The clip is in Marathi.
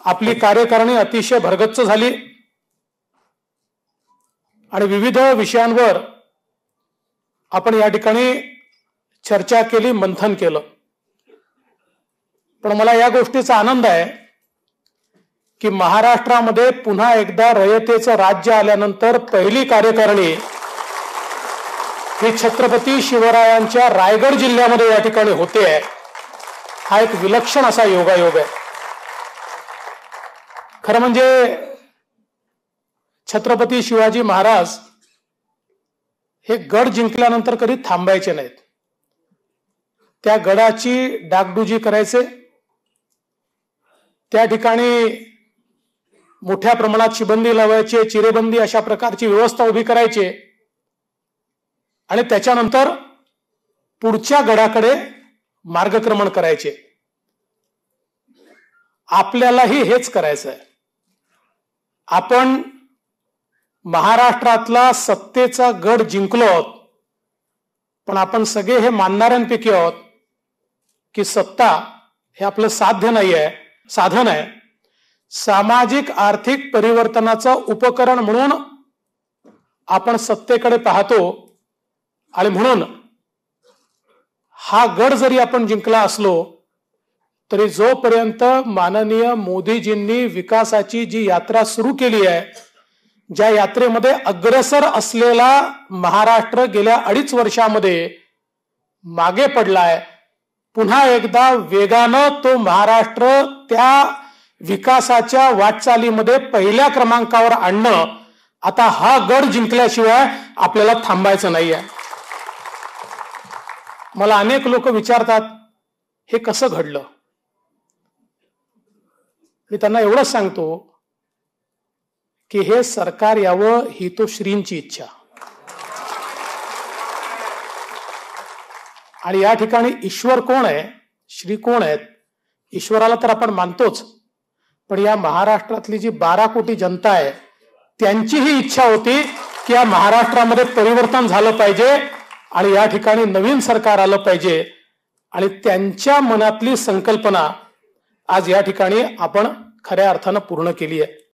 आपली कार्यकारिणी अतिशय भरगच्च झाली आणि विविध विषयांवर आपण या ठिकाणी चर्चा केली, मंथन केलं. पण मला या गोष्टीचा आनंद आहे की महाराष्ट्रामध्ये पुन्हा एकदा रयतेचं राज्य आल्यानंतर पहिली कार्यकारिणी ही छत्रपती शिवरायांच्या रायगड जिल्ह्यामध्ये या ठिकाणी होते आहे. हा एक विलक्षण असा योगायोग आहे. खरं म्हणजे छत्रपती शिवाजी महाराज हे गड जिंकल्यानंतर कधी थांबायचे नाहीत. त्या गडाची डागडुजी करायचे, त्या ठिकाणी मोठ्या प्रमाणात शिबंदी लावायचे, चिरेबंदी अशा प्रकारची व्यवस्था उभी करायची आणि त्याच्यानंतर पुढच्या गडाकडे मार्गक्रमण करायचे. आपल्यालाही हेच करायचं आहे. आपण महाराष्ट्रातला सत्तेचा गड जिंकलो आहोत, पण आपण सगळे हे मानणाऱ्यांपैकी आहोत की सत्ता हे आपलं साध्य नाही आहे, साधन आहे. सामाजिक आर्थिक परिवर्तनाचं उपकरण म्हणून आपण सत्तेकडे पाहतो आणि म्हणून हा गड जरी आपण जिंकला असलो तरी जोपर्यंत माननीय मोदीजींनी विकासाची जी यात्रा सुरू केली आहे, ज्या यात्रेमध्ये अग्रेसर असलेला महाराष्ट्र गेल्या 2.5 वर्षामध्ये मागे पडलाय, पुन्हा एकदा वेगानं तो महाराष्ट्र त्या विकासाच्या वाटचालीमध्ये पहिल्या क्रमांकावर आणणं, आता हा गड जिंकल्याशिवाय आपल्याला थांबायचं नाहीये. मला अनेक लोक विचारतात हे कसं घडलं. मी त्यांना एवढंच सांगतो की हे सरकार यावं ही तो श्रींची इच्छा. आणि या ठिकाणी ईश्वर कोण आहे, श्री कोण आहेत. ईश्वराला तर आपण मानतोच, पण या महाराष्ट्रातली जी 12 कोटी जनता आहे त्यांची ही इच्छा होती की या महाराष्ट्रामध्ये परिवर्तन झालं पाहिजे आणि या ठिकाणी नवीन सरकार आलं पाहिजे. आणि त्यांच्या मनातली संकल्पना आज या ठिकाणी आपण खऱ्या अर्थानं पूर्ण केली आहे.